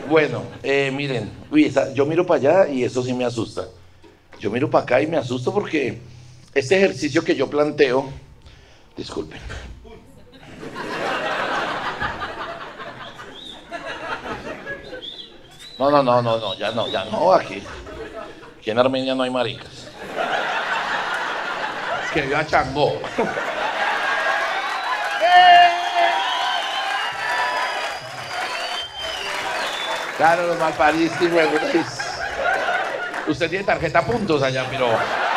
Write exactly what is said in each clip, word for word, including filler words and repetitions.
Bueno, eh, miren, uy, esa- yo miro para allá y eso sí me asusta. Yo miro para acá y me asusto porque este ejercicio que yo planteo, disculpen. No, no, no, no, no, ya no, ya no, aquí. Aquí en Armenia no hay maricas. Es que viva Changó. Claro, los malparistas, güey. Usted tiene tarjeta puntos allá, pero...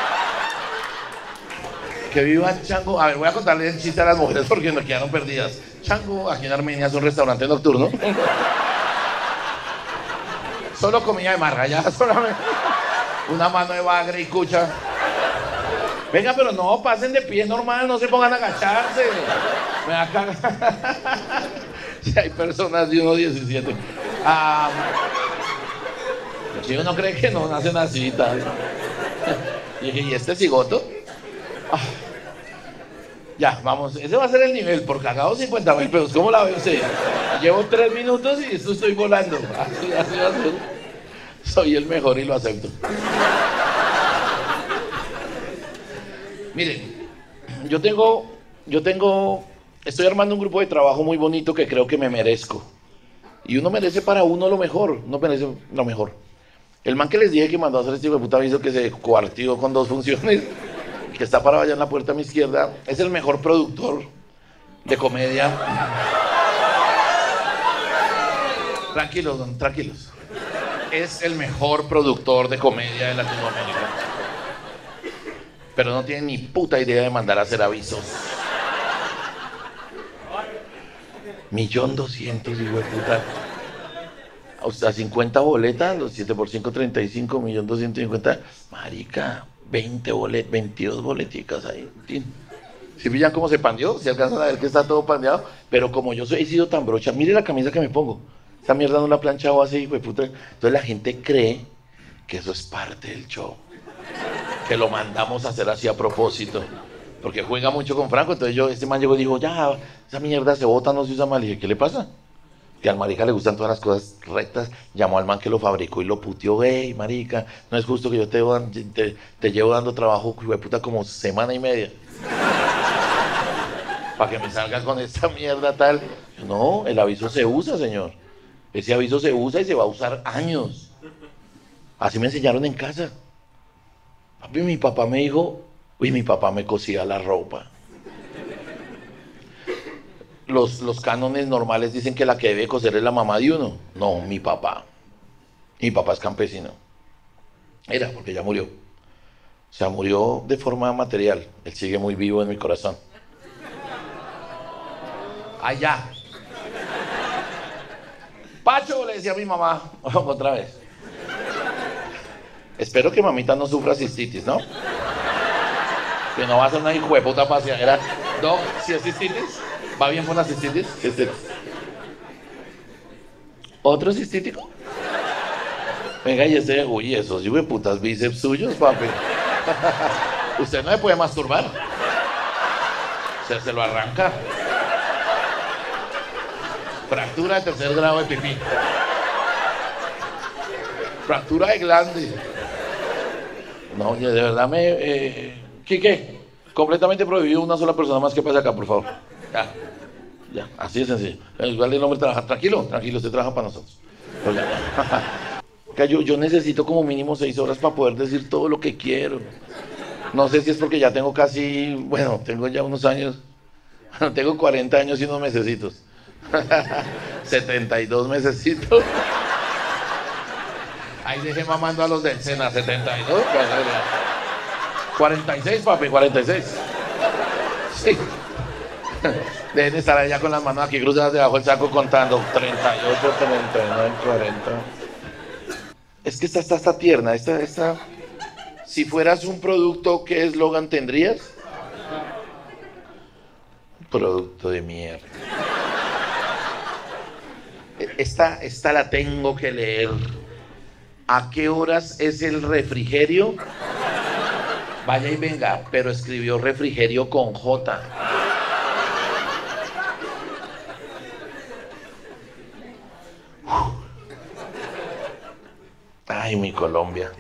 Que viva Chango. A ver, voy a contarle el chiste a las mujeres porque nos quedaron perdidas. Chango, aquí en Armenia, es un restaurante nocturno. Solo comida de marra, ya solamente. Una mano de bagre y cucha. Venga, pero no, pasen de pie normal, no se pongan a agacharse. Me va a cagar. Si hay personas de uno diecisiete. Ah, si uno cree que no nacen así, tal. Y dije, ¿y este cigoto? Ah, ya, vamos, ese va a ser el nivel, por cagado cincuenta mil pesos. ¿Cómo la ve usted? Llevo tres minutos y esto estoy volando. Así, así va a ser. Soy el mejor y lo acepto. Miren, yo tengo, yo tengo, estoy armando un grupo de trabajo muy bonito que creo que me merezco. Y uno merece para uno lo mejor, uno merece lo mejor. El man que les dije que mandó a hacer este hijo de puta aviso que se cuartió con dos funciones, que está parado allá en la puerta a mi izquierda, es el mejor productor de comedia. Tranquilos, don, tranquilos. Es el mejor productor de comedia de Latinoamérica. Pero no tiene ni puta idea de mandar a hacer avisos. Millón doscientos, hijo de puta. O sea, cincuenta boletas, los siete por cinco, treinta y cinco, millón doscientos cincuenta. Marica, veinte bolet, veintidós boleticas ahí. ¿Sí pillan cómo se pandeó? Si alcanzan a ver que está todo pandeado. Pero como yo soy, he sido tan brocha, mire la camisa que me pongo. Esta mierda no la he planchado así, hijo de puta. Entonces la gente cree que eso es parte del show. Que lo mandamos a hacer así a propósito. Porque juega mucho con Franco. Entonces yo, este man llegó y dijo, ya, esa mierda se bota, no se usa mal. Y dije, ¿qué le pasa? Que al marica le gustan todas las cosas rectas. Llamó al man que lo fabricó y lo puteó. Ey, marica, no es justo que yo te, te, te llevo dando trabajo, hijo de puta, como semana y media. Para que me salgas con esta mierda tal. Yo, no, el aviso se usa, señor. Ese aviso se usa y se va a usar años. Así me enseñaron en casa. Papi, mi papá me dijo, uy, mi papá me cosía la ropa. Los, los cánones normales dicen que la que debe coser es la mamá de uno. No, mi papá. Mi papá es campesino. Era, porque ya murió. O sea, murió de forma material. Él sigue muy vivo en mi corazón. Allá. Pacho, le decía a mi mamá, otra vez. Espero que mamita no sufra cistitis, ¿no? Que no va a ser una hijueputa paseadera. Doc, si es cistitis, ¿va bien con la cistitis? Cistitis. ¿Otro cistítico? Venga, y ese, uy, esos hijueputas bíceps suyos, papi. Usted no le puede masturbar. Se, se lo arranca. Fractura de tercer grado de pipí. Fractura de glande. No, oye, de verdad me... Eh, Quique, completamente prohibido una sola persona más que pase acá, por favor. Ya, ya, así de sencillo. Igual el hombre trabaja, tranquilo, tranquilo, usted trabaja para nosotros. Ya. Yo, yo necesito como mínimo seis horas para poder decir todo lo que quiero. No sé si es porque ya tengo casi, bueno, tengo ya unos años. Tengo cuarenta años y unos mesecitos. setenta y dos mesecitos. Ahí dejé mamando a los del Sena, setenta y dos. cuarenta y seis, papi, cuarenta y seis. Sí. Deben estar allá con las manos aquí cruzadas debajo del saco contando. treinta y ocho, treinta y nueve, cuarenta. Es que esta está, está tierna. Esta, esta... Si fueras un producto, ¿qué eslogan tendrías? Producto de mierda. Esta, esta la tengo que leer. ¿A qué horas es el refrigerio? Vaya y venga, pero escribió refrigerio con J. Uf. Ay, mi Colombia.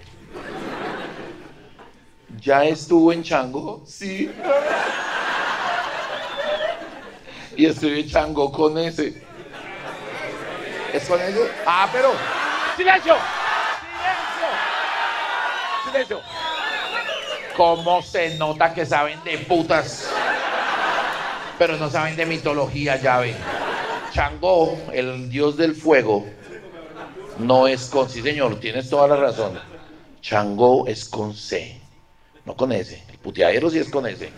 ¿Ya estuvo en Chango? Sí. Y estoy en Chango con ese. ¿Es con ese? Ah, pero... ¡Silencio! ¡Silencio! ¡Silencio! ¿Cómo se nota que saben de putas? Pero no saben de mitología, ya ven. Chango, el dios del fuego, no es con... Sí, señor, tienes toda la razón. Chango es con C, no con S. El puteadero sí es con S.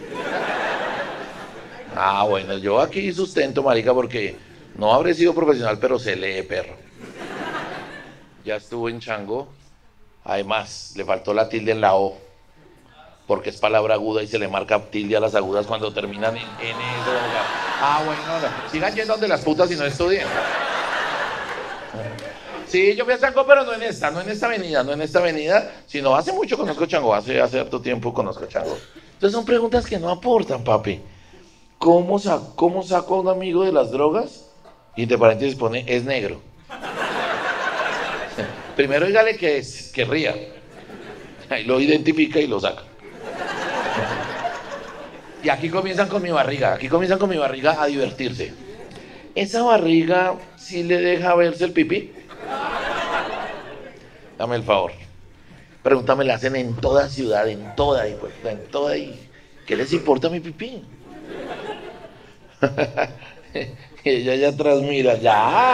Ah, bueno, yo aquí sustento, marica, porque no habré sido profesional, pero se lee, perro. Ya estuvo en Chango. Además, le faltó la tilde en la O, porque es palabra aguda y se le marca tilde a las agudas cuando terminan en N. Ah, bueno, no. Sigan yendo donde las putas y no estudien. Sí, yo fui a Chango, pero no en esta, no en esta avenida, no en esta avenida, sino hace mucho conozco Chango, hace, hace harto tiempo conozco Chango. Entonces son preguntas que no aportan, papi. ¿Cómo, sa ¿Cómo saco a un amigo de las drogas? Y entre paréntesis pone, es negro. Primero dígale que, es, que ría. Ahí lo identifica y lo saca. Y aquí comienzan con mi barriga, aquí comienzan con mi barriga a divertirse. ¿Esa barriga sí le deja verse el pipí? Dame el favor. Pregúntame, la hacen en toda ciudad, en toda, y pues, en toda. Y, ¿qué les importa mi pipí? Y ella ya atrás mira, ya.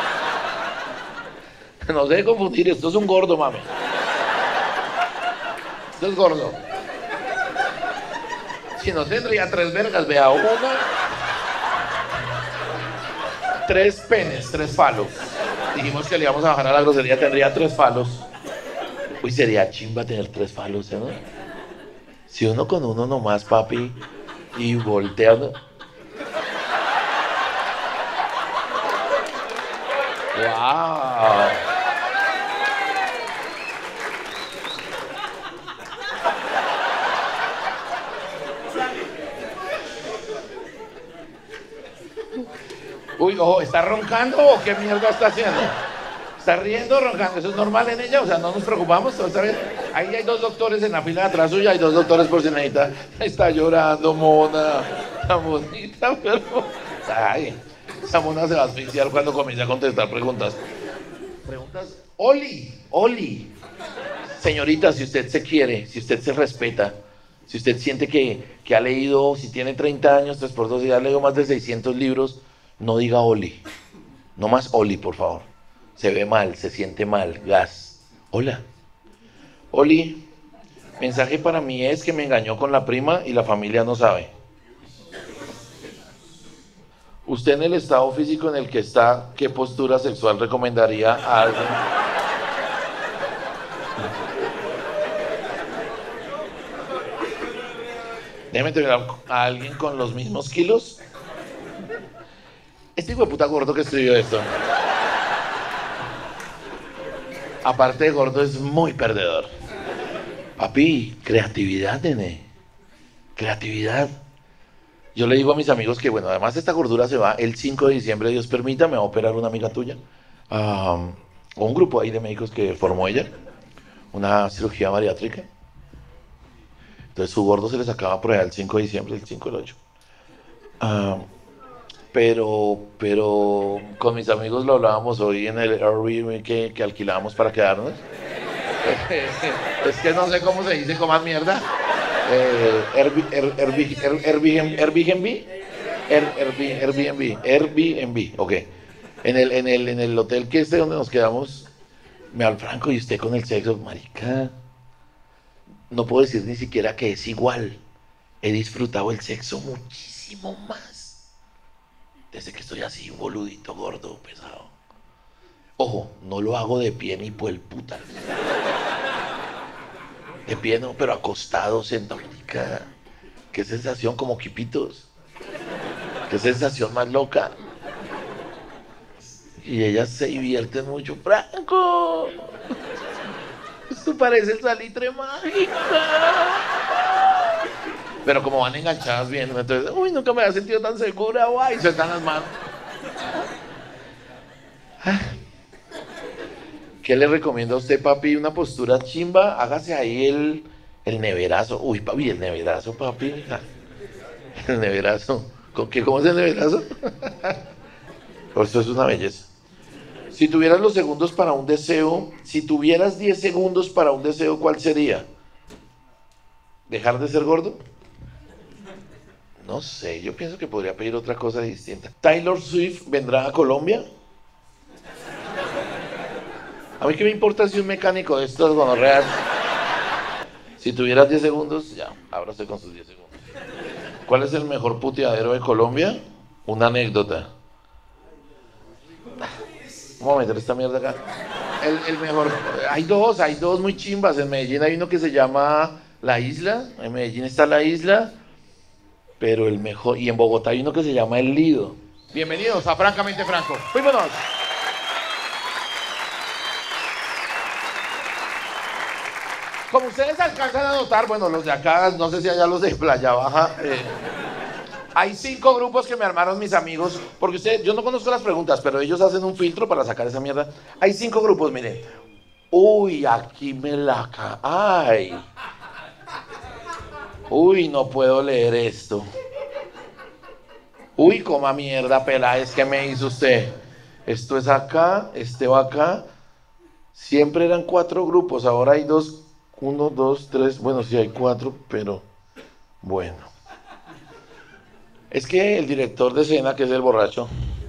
No se debe confundir, esto es un gordo, mami. Esto es gordo. Si no tendría tres vergas, vea, una. Tres penes, tres falos. Dijimos que le íbamos a bajar a la grosería, tendría tres falos. Uy, sería chimba tener tres falos, ¿no? Si uno con uno nomás, papi, y voltea. ¿No? ¡Wow! Uy, ojo, ¿está roncando o qué mierda está haciendo? ¿Está riendo o roncando? ¿Eso es normal en ella? O sea, no nos preocupamos, ¿todo está bien? Ahí hay dos doctores en la fila de atrás suya, hay dos doctores por si necesita. Está llorando, mona. Está bonita, pero... Ay, esa mona se va a asfixiar cuando comience a contestar preguntas. Preguntas... Oli, Oli. Señorita, si usted se quiere, si usted se respeta, si usted siente que, que ha leído, si tiene treinta años, tres por dos, y ha leído más de seiscientos libros, no diga Oli. No más Oli, por favor. Se ve mal, se siente mal. Gas. Hola. Oli, mensaje para mí es que me engañó con la prima y la familia no sabe. ¿Usted en el estado físico en el que está, qué postura sexual recomendaría a alguien? Déjeme terminar. ¿A alguien con los mismos kilos? Este hijo de puta gordo que escribió esto, aparte de gordo, es muy perdedor. Papi, creatividad, nene. Creatividad. Yo le digo a mis amigos que, bueno, además esta gordura se va el cinco de diciembre, Dios permita, me va a operar una amiga tuya. Um, o un grupo ahí de médicos que formó ella. Una cirugía bariátrica. Entonces su gordo se les acaba por allá el cinco de diciembre, el cinco, el ocho. Um, Pero, pero con mis amigos lo hablábamos hoy en el Airbnb que, que alquilábamos para quedarnos. Es que no sé cómo se dice, coman mierda. Eh, Airbnb, Airbnb, Airbnb, Airbnb, ok. En el, en el, en el hotel que este donde nos quedamos, me al Franco, y usted con el sexo, marica, no puedo decir ni siquiera que es igual. He disfrutado el sexo muchísimo más desde que estoy así, boludito, gordo, pesado. Ojo, no lo hago de pie ni por el puta. De pie no, pero acostado, sentado. Qué sensación, como quipitos. Qué sensación más loca. Y ellas se divierten mucho. ¡Franco! Esto parece el salitre mágica. Pero como van enganchadas bien, entonces, uy, nunca me había sentido tan segura, guay, sueltan las manos. Ah. ¿Qué le recomiendo a usted, papi? Una postura chimba, hágase ahí el, el neverazo. Uy, papi, el neverazo, papi. El neverazo. ¿Con qué? ¿Cómo es el neverazo? Por eso es una belleza. Si tuvieras los segundos para un deseo, si tuvieras diez segundos para un deseo, ¿cuál sería? ¿Dejar de ser gordo? No sé, yo pienso que podría pedir otra cosa distinta. ¿Taylor Swift vendrá a Colombia? A mí qué me importa si un mecánico de estos gonorreas. Si tuvieras diez segundos, ya, ábrase con sus diez segundos. ¿Cuál es el mejor puteadero de Colombia? Una anécdota. Vamos a meter esta mierda acá. El, el mejor. Hay dos, hay dos muy chimbas. En Medellín hay uno que se llama La Isla. En Medellín está La Isla. Pero el mejor. Y en Bogotá hay uno que se llama El Lido. Bienvenidos a Francamente Franco. ¡Fuímonos! Como ustedes alcanzan a notar, bueno, los de acá, no sé si allá los de Playa Baja, eh, hay cinco grupos que me armaron mis amigos, porque usted, yo no conozco las preguntas, pero ellos hacen un filtro para sacar esa mierda. Hay cinco grupos, miren. Uy, aquí me la ca... ¡Ay! Uy, no puedo leer esto. Uy, coma mierda, Peláez, ¿qué me hizo usted? Esto es acá, este va acá. Siempre eran cuatro grupos, ahora hay dos. Uno, dos, tres, bueno, sí hay cuatro, pero bueno. Es que el director de escena, que es el borracho,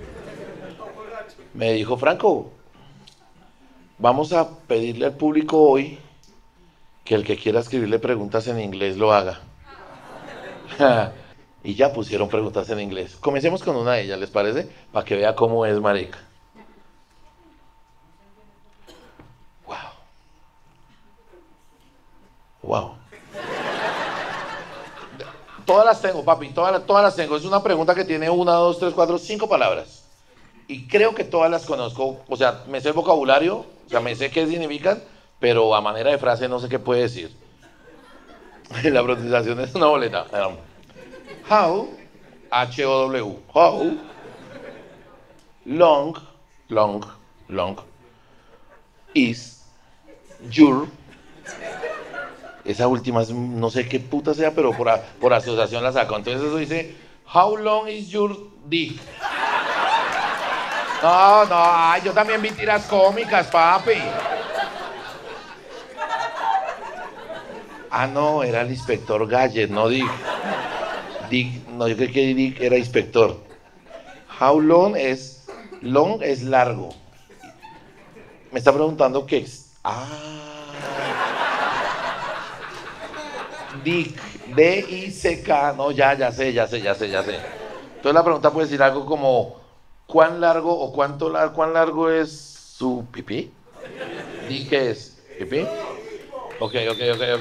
me dijo, Franco, vamos a pedirle al público hoy que el que quiera escribirle preguntas en inglés lo haga. Y ya pusieron preguntas en inglés. Comencemos con una de ellas, ¿les parece? Para que vea cómo es, marica. Wow. Todas las tengo, papi, todas, todas las tengo. Es una pregunta que tiene una, dos, tres, cuatro, cinco palabras. Y creo que todas las conozco. O sea, me sé el vocabulario, o sea, me sé qué significan, pero a manera de frase no sé qué puede decir. La pronunciación es una boleta. How, H O W, how, long, long, long, is, your. Esa última es, no sé qué puta sea, pero por, a, por asociación la saco. Entonces eso dice, how long is your dick? No, no, ay, yo también vi tiras cómicas, papi. Ah, no, era el inspector Gadget, no Dick. Dick, no, yo creo que Dick era inspector. How long es, long es largo. Me está preguntando qué es. Ah. Dick, D I C K, no, ya, ya sé, ya sé, ya sé, ya sé. Entonces la pregunta puede decir algo como, ¿cuán largo o cuánto largo, cuán largo es su pipí? ¿Dick qué es? ¿Pipí? Ok, ok, ok, ok.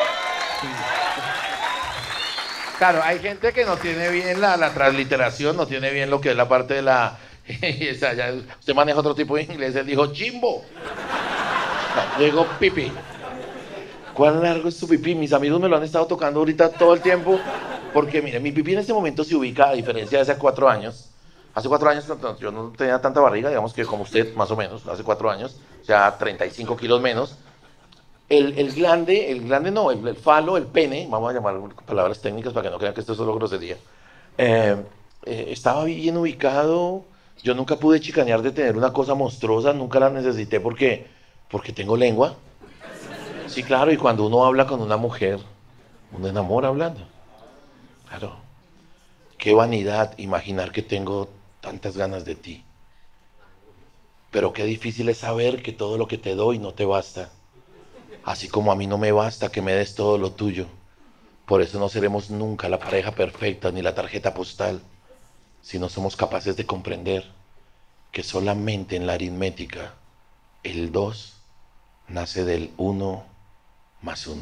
Claro, hay gente que no tiene bien la, la transliteración, no tiene bien lo que es la parte de la... Usted maneja otro tipo de inglés, él dijo, chimbo. No, digo pipí. ¿Cuán largo es tu pipí? Mis amigos me lo han estado tocando ahorita todo el tiempo, porque mire, mi pipí en este momento se ubica, a diferencia de hace cuatro años. Hace cuatro años yo no tenía tanta barriga, digamos que como usted, más o menos, hace cuatro años, o sea, treinta y cinco kilos menos. El, el glande, el glande no, el, el falo, el pene, vamos a llamar palabras técnicas para que no crean que esto es solo grosería, eh, eh, estaba bien ubicado. Yo nunca pude chicanear de tener una cosa monstruosa, nunca la necesité porque, porque tengo lengua. Sí, claro, y cuando uno habla con una mujer, uno enamora hablando. Claro. Qué vanidad imaginar que tengo tantas ganas de ti. Pero qué difícil es saber que todo lo que te doy no te basta. Así como a mí no me basta que me des todo lo tuyo. Por eso no seremos nunca la pareja perfecta ni la tarjeta postal, si no somos capaces de comprender que solamente en la aritmética el dos nace del uno más uno.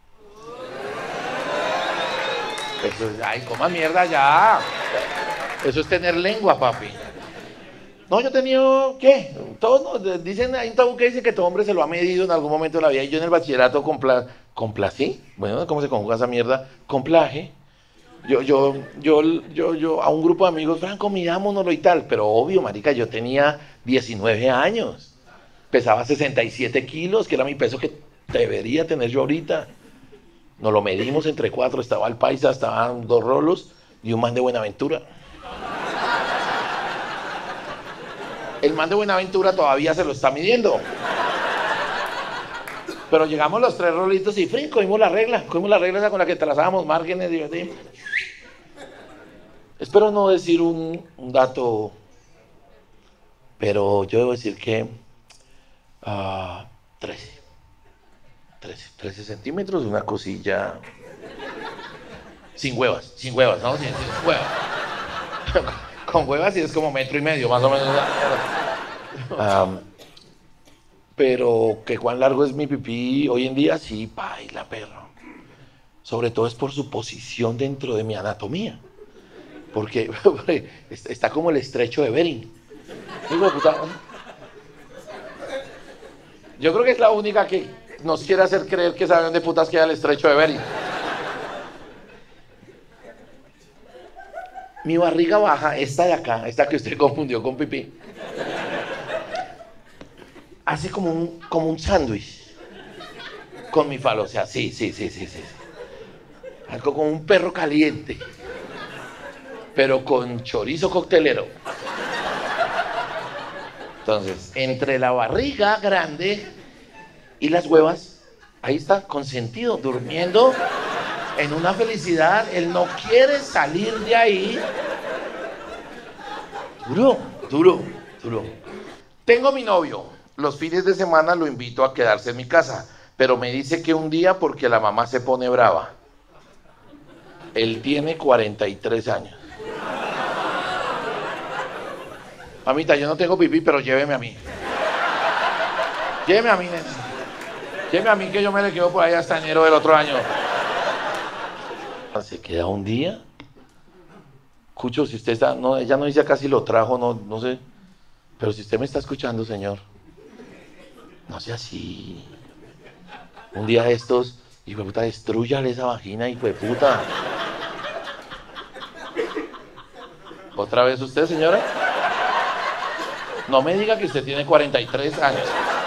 Eso es, ay, coma mierda ya. Eso es tener lengua, papi. No, yo he tenido, ¿qué? Todos no, dicen, hay un tabú que dice que todo hombre se lo ha medido en algún momento de la vida. Y yo en el bachillerato compla, complací, bueno, ¿cómo se conjuga esa mierda? Complaje. Yo, yo, yo, yo, yo, a un grupo de amigos, Franco, mirámonoslo y tal. Pero obvio, marica, yo tenía diecinueve años. Pesaba sesenta y siete kilos, que era mi peso que debería tener yo ahorita. Nos lo medimos entre cuatro, estaba el paisa, estaban dos rolos y un man de Buenaventura. El man de Buenaventura todavía se lo está midiendo. Pero llegamos los tres rolitos y frin, cogimos la regla, cogimos la regla esa con la que trazábamos márgenes, divertimos. Espero no decir un, un dato, pero yo debo decir que uh, trece, trece, trece centímetros, una cosilla sin huevas, sin huevas, ¿no? Sin, sin huevas. Con huevas sí es como metro y medio, más o menos. Um, pero que cuán largo es mi pipí hoy en día, sí, baila, perro. Sobre todo es por su posición dentro de mi anatomía. Porque está como el estrecho de Bering. Yo creo que es la única que nos quiere hacer creer que saben de putas queda el estrecho de Bering. Mi barriga baja, esta de acá, esta que usted confundió con pipí, hace como un, como un sándwich con mi falo. O sea, sí, sí, sí, sí, sí. Algo como un perro caliente, pero con chorizo coctelero. Entonces, entre la barriga grande y las huevas, ahí está, consentido, durmiendo en una felicidad. Él no quiere salir de ahí. Duro, duro, duro. Tengo mi novio. Los fines de semana lo invito a quedarse en mi casa, pero me dice que un día porque la mamá se pone brava. Él tiene cuarenta y tres años. Mamita, yo no tengo pipí, pero lléveme a mí. Lléveme a mí, nene. Lléveme a mí que yo me le quedo por ahí hasta enero del otro año. Se queda un día. Cucho, si usted está, no, ella no dice acá si lo trajo, no, no sé. Pero si usted me está escuchando, señor, no sea así. Un día de estos, hijo de puta, destrúyale esa vagina, hijo de puta. ¿Otra vez usted, señora? No me diga que usted tiene cuarenta y tres años.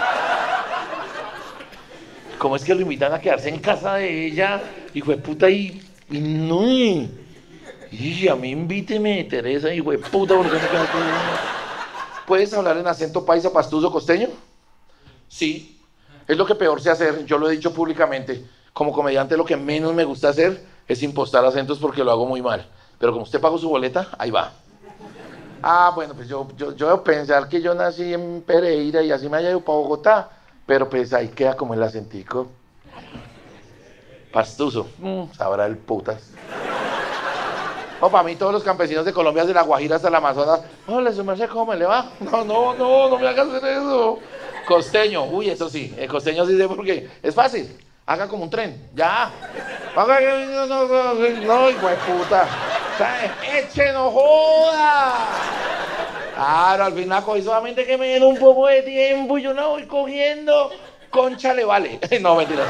¿Cómo es que lo invitan a quedarse en casa de ella, hijo de puta, y, y no? Y a mí invíteme, Teresa, hijo de puta, ¿por qué se queda con ella? ¿Puedes hablar en acento paisa, pastuso, costeño? Sí, es lo que peor sé hacer, yo lo he dicho públicamente. Como comediante lo que menos me gusta hacer es impostar acentos porque lo hago muy mal. Pero como usted pagó su boleta, ahí va. Ah, bueno, pues yo, yo, yo debo pensar que yo nací en Pereira y así me haya ido para Bogotá, pero pues ahí queda como el acentico. Pastuso, mm, sabrá el putas. No, para mí todos los campesinos de Colombia, desde la Guajira hasta el Amazonas, hola, su merced, ¿cómo me le va? No, no, no, no me hagas hacer eso. Costeño, uy, eso sí, el costeño sí sé por qué. Es fácil, haga como un tren, ya. Haga que no, no, no, no, hijo de puta. ¡Eche, no joda! Claro, al final cogí solamente que me den un poco de tiempo y yo no voy cogiendo. Concha le vale. No, mentira.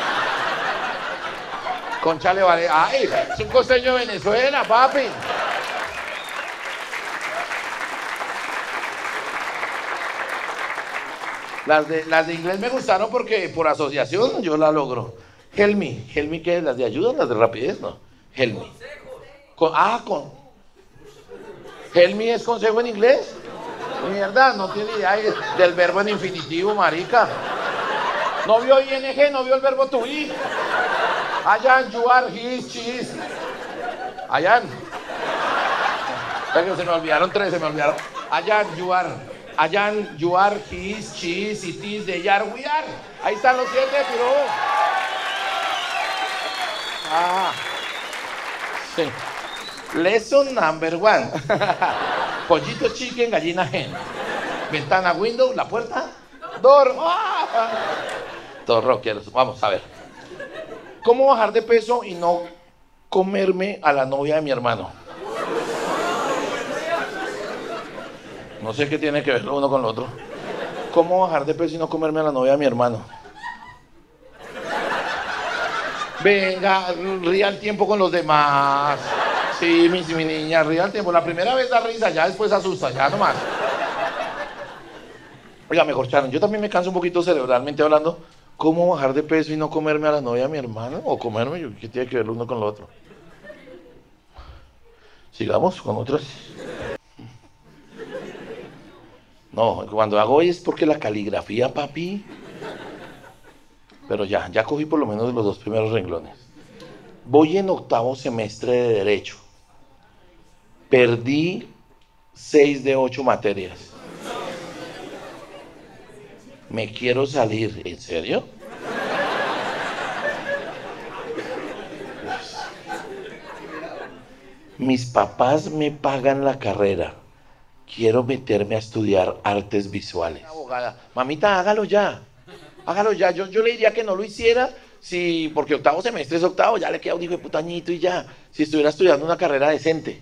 Concha le vale. Ay, es un costeño de Venezuela, papi. Las de, las de inglés me gustaron porque por asociación yo la logro. Help me. Help me, ¿qué es? ¿Las de ayuda? ¿Las de rapidez? No. Help me. Con, ah, con... Help me es consejo en inglés. Mierda, no tiene idea del verbo en infinitivo, marica. No vio I N G, no vio el verbo to be. Ayan, you are, he, she is. Ayan. Se me olvidaron tres, se me olvidaron. Ayan, you are. Ayan, you are, he is, she is, it is, they are, we are. Ahí están los siete, pero... Ah. Sí. Lesson number one. Pollito chicken, gallina hen. Ventana window, la puerta. Door. ¡Ah! Todo rockeros. Vamos a ver. ¿Cómo bajar de peso y no comerme a la novia de mi hermano? No sé qué tiene que ver lo uno con lo otro. ¿Cómo bajar de peso y no comerme a la novia de mi hermano? Venga, ría el tiempo con los demás. Sí, mi, mi niña, ría el tiempo. La primera vez da risa, ya después asusta, ya nomás. Oiga, mejor, Sharon, yo también me canso un poquito cerebralmente hablando. ¿Cómo bajar de peso y no comerme a la novia de mi hermano? O comerme, yo, ¿qué tiene que ver lo uno con lo otro? Sigamos con otros. No, cuando hago es porque la caligrafía, papi. Pero ya, ya cogí por lo menos los dos primeros renglones. Voy en octavo semestre de Derecho. Perdí seis de ocho materias. Me quiero salir. ¿En serio? Mis papás me pagan la carrera. Quiero meterme a estudiar artes visuales. Abogada, mamita, hágalo ya. Hágalo ya. Yo, yo le diría que no lo hiciera si, porque octavo semestre es octavo, ya le queda un hijo de putañito y ya. Si estuviera estudiando una carrera decente.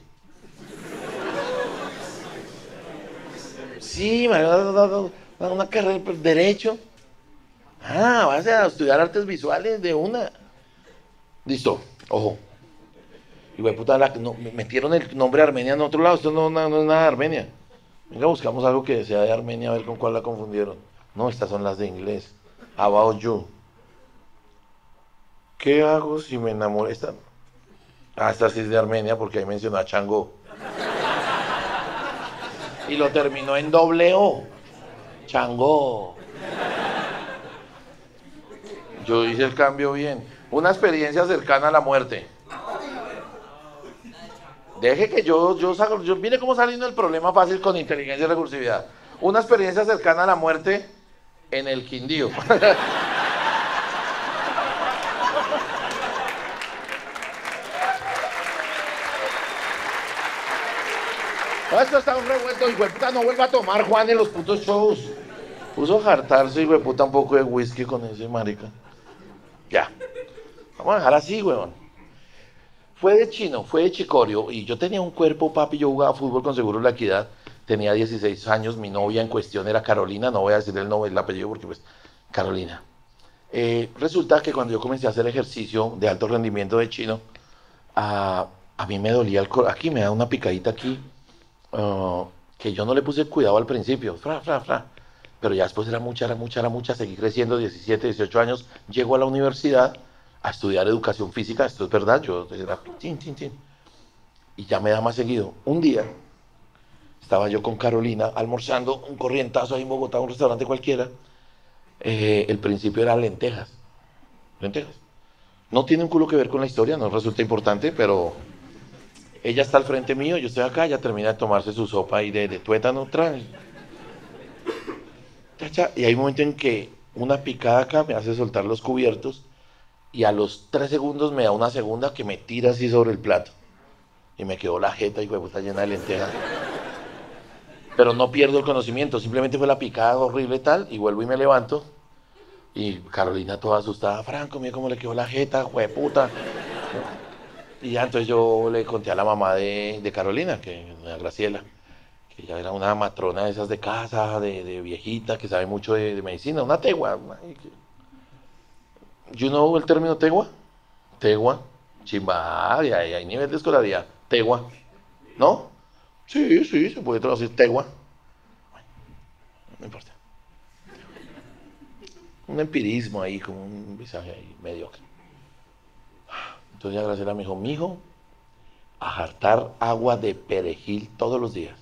Sí, una carrera de derecho. Ah, vas a estudiar artes visuales de una. Listo, ojo. Y güey, puta, la, no, me metieron el nombre de Armenia en otro lado. Esto no, no, no es nada de Armenia. Venga, buscamos algo que sea de Armenia, a ver con cuál la confundieron. No, estas son las de inglés. About you. ¿Qué hago si me enamoro? Esta. Ah, esta sí es de Armenia porque ahí mencionó a Chango. Y lo terminó en doble O. Chango. Yo hice el cambio bien. Una experiencia cercana a la muerte. Deje que yo, yo salgo, yo mire cómo saliendo el problema fácil con inteligencia y recursividad. Una experiencia cercana a la muerte en el Quindío. No, esto está un revuelto, hijo de puta, no vuelva a tomar Juan en los putos shows. Puso a jartarse, hijo de puta, un poco de whisky con ese marica. Ya. Vamos a dejar así, weón. Fue de chino, fue de chicorio, y yo tenía un cuerpo, papi, yo jugaba fútbol con Seguros La Equidad, tenía dieciséis años, mi novia en cuestión era Carolina, no voy a decir el nombre, el apellido, porque pues, Carolina. Eh, resulta que cuando yo comencé a hacer ejercicio de alto rendimiento de chino, a, a mí me dolía el corazón, aquí me da una picadita aquí, uh, que yo no le puse cuidado al principio, fra, fra, fra. Pero ya después era mucha, era mucha, era mucha, seguí creciendo, diecisiete, dieciocho años, llego a la universidad a estudiar educación física, esto es verdad, yo era tin, tin, tin, y ya me da más seguido. Un día estaba yo con Carolina almorzando, un corrientazo ahí en Bogotá, un restaurante cualquiera, eh, el principio era lentejas, lentejas. No tiene un culo que ver con la historia, no resulta importante, pero ella está al frente mío, yo estoy acá, ella termina de tomarse su sopa ahí de, de tuétano, trae. Y hay un momento en que una picada acá me hace soltar los cubiertos y a los tres segundos me da una segunda que me tira así sobre el plato. Y me quedó la jeta y puta llena de lentejas. Pero no pierdo el conocimiento, simplemente fue la picada horrible y tal, y vuelvo y me levanto. Y Carolina toda asustada, Franco, mira cómo le quedó la jeta, jueputa. Y ya entonces yo le conté a la mamá de, de Carolina, que doña Graciela, que ella era una matrona de esas de casa, de, de viejita, que sabe mucho de, de medicina, una tegua. ¿You know el término tegua? Tegua, chimba, hay, hay nivel de escolaridad. Tegua, ¿no? Sí, sí, se puede traducir tegua. No importa. Un empirismo ahí, como un visaje ahí mediocre. Entonces ya Graciela me dijo, mijo, a jartar agua de perejil todos los días.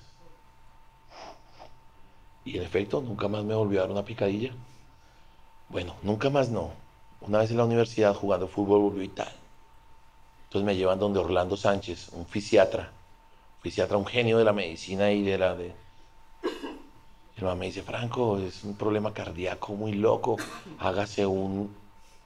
Y en efecto, nunca más me volvió a dar una picadilla. Bueno, nunca más no. Una vez en la universidad jugando fútbol volvió y tal. Entonces me llevan donde Orlando Sánchez, un fisiatra. Fisiatra, un genio de la medicina y de la... De... Y el mamá me dice, Franco, es un problema cardíaco muy loco. Hágase un...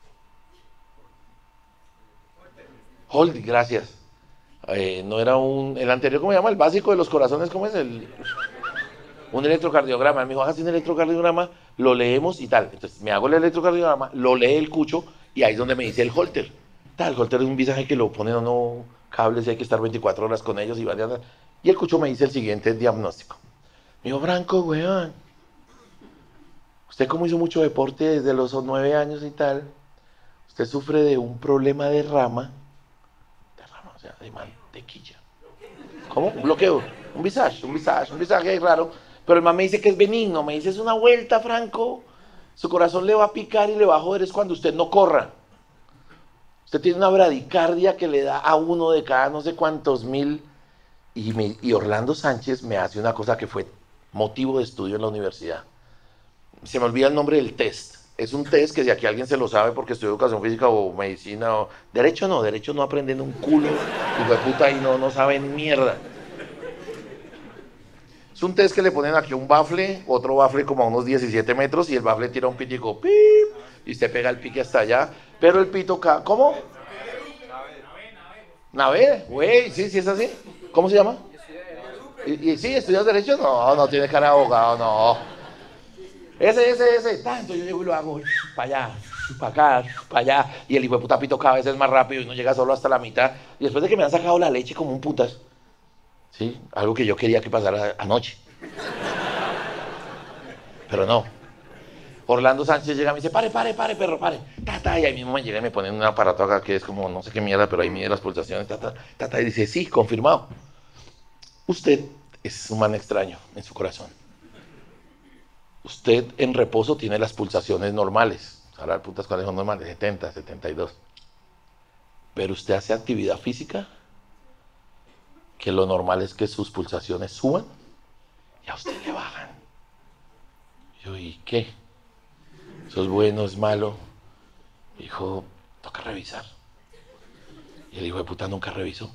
Hold, gracias. Eh, no era un... El anterior, ¿cómo se llama? El básico de los corazones, ¿cómo es? El... Un electrocardiograma. Me dijo, hágase un electrocardiograma, lo leemos y tal. Entonces me hago el electrocardiograma, lo lee el cucho y ahí es donde me dice el holter. Tal, el holter es un visaje que lo ponen a uno cables y hay que estar veinticuatro horas con ellos y varias. Y el cucho me dice el siguiente diagnóstico. Me dijo, Franco, weón, usted como hizo mucho deporte desde los nueve años y tal, usted sufre de un problema de rama, de rama, o sea, de mantequilla. ¿Cómo? Un bloqueo, un visage, un visage, un visage ahí raro. Pero el man me dice que es benigno, me dice, es una vuelta, Franco. Su corazón le va a picar y le va a joder es cuando usted no corra. Usted tiene una bradicardia que le da a uno de cada no sé cuántos mil. Y, me, y Orlando Sánchez me hace una cosa que fue motivo de estudio en la universidad. Se me olvida el nombre del test. Es un test que si aquí alguien se lo sabe porque estudió educación física o medicina o... Derecho no, derecho no aprenden un culo. Hijo de puta, y no, no saben mierda. Es un test que le ponen aquí un bafle, otro bafle como a unos diecisiete metros y el bafle tira un pitico, ¡pip! Y usted pega el pique hasta allá. Pero el pito, ca... ¿cómo? Nave, güey, sí, sí es así. ¿Cómo se llama? ¿Y, y sí, estudias derecho? No, no tiene cara de abogado, no. Ese, ese, ese, tanto yo llego y lo hago, para allá, para acá, para allá. Y el hijo de puta pito cada vez es más rápido y no llega solo hasta la mitad. Y después de que me han sacado la leche como un putas. Sí, algo que yo quería que pasara anoche. Pero no. Orlando Sánchez llega y me dice, pare, pare, pare, perro, pare. Tata, y ahí mismo me llega y me ponen un aparato acá que es como no sé qué mierda, pero ahí mide las pulsaciones. Tata, tata, y dice, sí, confirmado. Usted es un man extraño en su corazón. Usted en reposo tiene las pulsaciones normales. Ahora, putas, ¿cuáles son normales? setenta, setenta y dos. Pero usted hace actividad física, que lo normal es que sus pulsaciones suban y a usted le bajan. Yo, ¿y qué? ¿Eso es bueno, es malo? Dijo, toca revisar. Y el hijo de puta nunca revisó.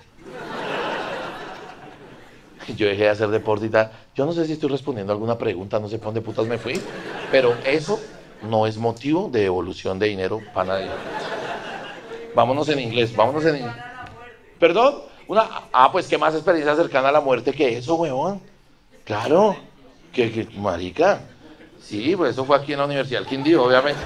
Yo dejé de hacer deporte y tal. Yo no sé si estoy respondiendo a alguna pregunta, no sé por dónde putas me fui, pero eso no es motivo de devolución de dinero para nadie. Vámonos en inglés, vámonos en inglés. ¿Perdón? Una, ah, pues qué más experiencia cercana a la muerte que eso, huevón. Claro, que, que marica. Sí, pues eso fue aquí en la Universidad del Quindío, obviamente.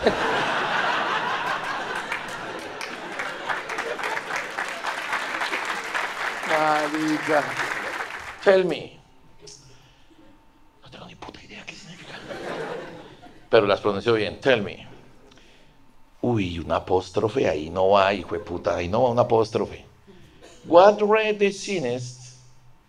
Marica. Tell me. No tengo ni puta idea qué significa. Pero las pronuncio bien. Tell me. Uy, una apóstrofe, ahí no va, hijo de puta, ahí no va una apóstrofe. What read the cines?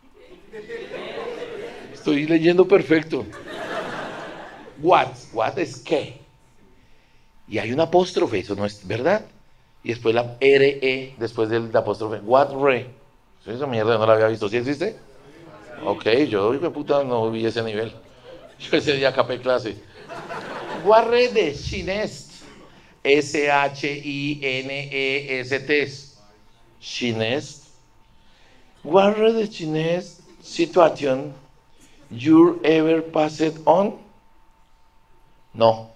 Estoy leyendo perfecto. What, what es qué. Y hay una apóstrofe, eso no es verdad. Y después la R E, después del apóstrofe. What re. Esa mierda no la había visto. ¿Sí existe? Ok, yo, hijo de puta, no vi ese nivel. Yo ese día capé clase. What read the cines? S H I N E S T. Chinese. What are the Chinese situation you ever passed on? No.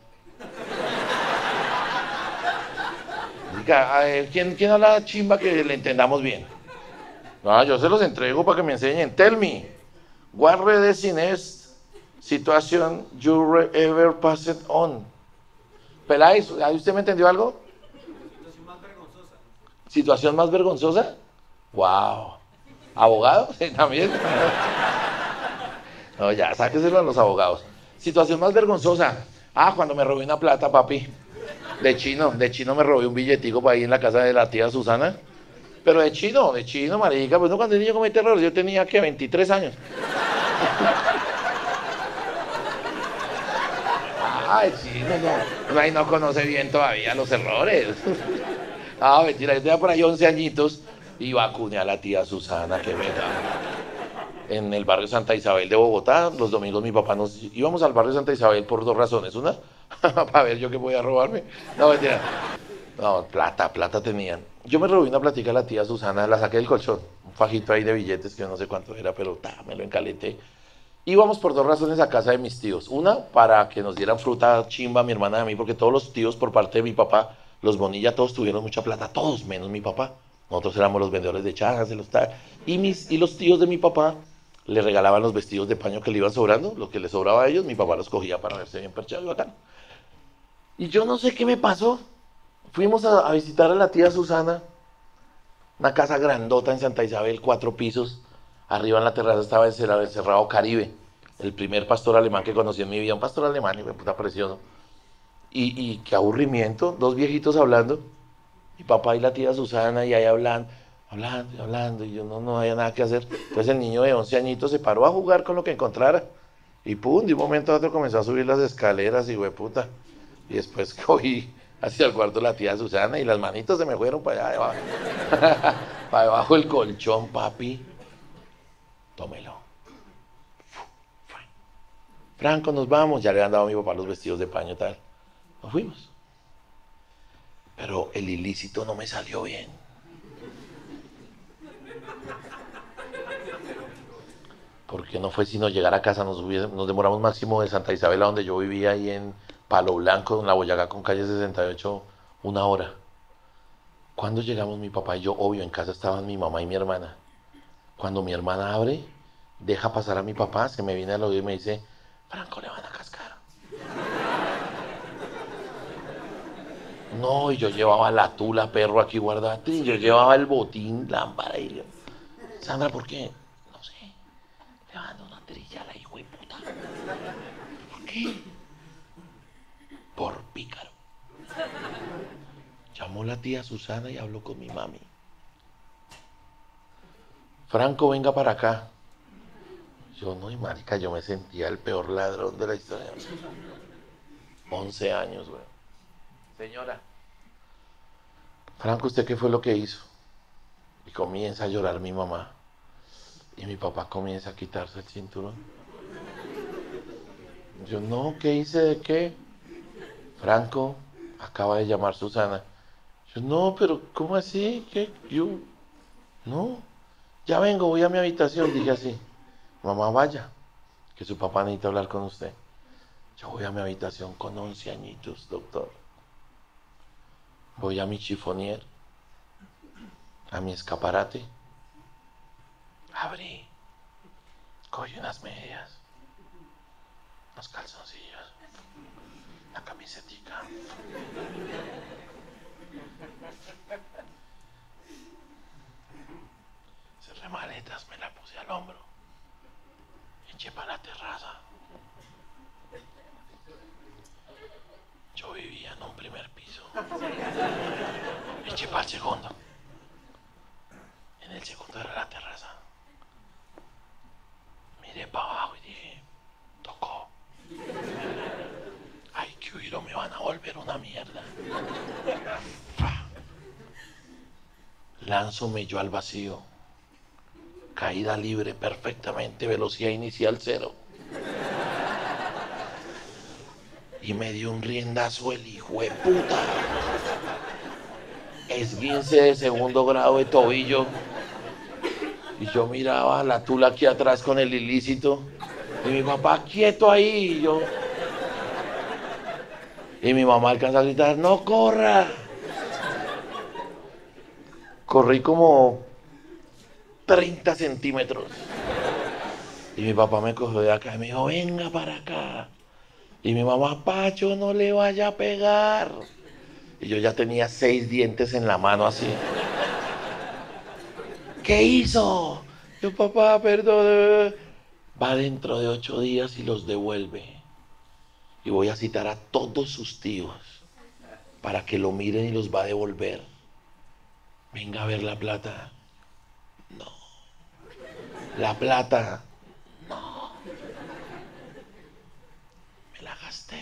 Diga, a ver, ¿quién, ¿quién habla chimba que le entendamos bien? No, yo se los entrego para que me enseñen. Tell me, what are the Chinese situation you ever passed on? Peláis, ¿usted me entendió algo? Situación más vergonzosa. ¿Situación más vergonzosa? Wow. ¿Abogado? Sí, también. No, ya, sáqueselo a los abogados. Situación más vergonzosa. Ah, cuando me robé una plata, papi. De chino, de chino me robé un billetico para ahí en la casa de la tía Susana. Pero de chino, de chino, marica. Pues no, cuando el niño comete errores, yo tenía, ¿qué? veintitrés años. Ay, chino, no. Ahí no conoce bien todavía los errores. Ah, mentira, yo tenía por ahí once añitos y vacuné a la tía Susana, que venga. En el barrio Santa Isabel de Bogotá, los domingos mi papá nos íbamos al barrio Santa Isabel por dos razones. Una, para ver yo qué podía robarme. No, mentira. No, plata, plata tenían. Yo me robé una platica a la tía Susana, la saqué del colchón. Un fajito ahí de billetes que yo no sé cuánto era, pero ta, me lo encalenté. Íbamos por dos razones a casa de mis tíos. Una, para que nos dieran fruta chimba a mi hermana y a mí, porque todos los tíos por parte de mi papá, los Bonilla, todos tuvieron mucha plata, todos menos mi papá. Nosotros éramos los vendedores de chajas, de los tal. Y, mis, y los tíos de mi papá le regalaban los vestidos de paño que le iban sobrando, lo que le sobraba a ellos, mi papá los cogía para verse bien perchado y bacán. Y yo no sé qué me pasó. Fuimos a, a visitar a la tía Susana, una casa grandota en Santa Isabel, cuatro pisos. Arriba en la terraza estaba el Cerrado Caribe, el primer pastor alemán que conocí en mi vida, un pastor alemán, y me puta precioso. Y, y qué aburrimiento, dos viejitos hablando, mi papá y la tía Susana, y ahí hablando, hablando y hablando, y yo no, no había nada que hacer. Entonces el niño de once añitos se paró a jugar con lo que encontrara. Y pum, de un momento a otro comenzó a subir las escaleras y puta. Y después cogí hacia el cuarto de la tía Susana y las manitos se me fueron para allá debajo. Para debajo del colchón, papi. Tómelo. Franco, nos vamos. Ya le habían dado a mi papá los vestidos de paño y tal. Nos fuimos. Pero el ilícito no me salió bien. Porque no fue sino llegar a casa, nos, nos demoramos máximo de Santa Isabela, donde yo vivía, ahí en Palo Blanco, en la Boyacá con calle sesenta y ocho, una hora. Cuando llegamos mi papá y yo, obvio, en casa estaban mi mamá y mi hermana. Cuando mi hermana abre, deja pasar a mi papá, se me viene al oído y me dice, Franco, le van a cascar. No, y yo llevaba la tula, perro, aquí guardada, y yo llevaba el botín, lámpara, y yo, Sandra, ¿por qué? No sé, le van a dar una trilla a la hijo de puta. ¿Por qué? Por pícaro. Llamó la tía Susana y habló con mi mami. Franco, venga para acá. Yo no, y marica, yo me sentía el peor ladrón de la historia. once años, güey. Señora. Franco, ¿usted qué fue lo que hizo? Y comienza a llorar mi mamá. Y mi papá comienza a quitarse el cinturón. Yo, no, ¿qué hice de qué? Franco, acaba de llamar Susana. Yo, no, pero ¿cómo así? ¿Qué? Yo, no, ya vengo, voy a mi habitación, dije así. Mamá, vaya, que su papá necesita hablar con usted. Yo voy a mi habitación con once añitos, doctor. Voy a mi chifonier, a mi escaparate. Abrí, cogí unas medias, unos calzoncillos, la camisetica. Cerré maletas, me la puse al hombro. Eché para la terraza. Yo vivía en un primer piso. Eché para el segundo. En el segundo era la terraza. Miré para abajo y dije, tocó. Ay, que huir o me van a volver una mierda. Lánzome yo al vacío. Caída libre perfectamente, velocidad inicial cero. Y me dio un riendazo el hijo de puta. Esguince de segundo grado de tobillo. Y yo miraba la tula aquí atrás con el ilícito. Y mi papá quieto ahí. Y yo. Y mi mamá alcanza a gritar, ¡no corra! Corrí como treinta centímetros. Y mi papá me cogió de acá y me dijo, venga para acá. Y mi mamá, Pacho, no le vaya a pegar. Y yo ya tenía seis dientes en la mano así. ¿Qué hizo? Yo, papá, perdón. Va dentro de ocho días y los devuelve. Y voy a citar a todos sus tíos para que lo miren y los va a devolver. Venga a ver la plata. No. La plata. No. Me la gasté.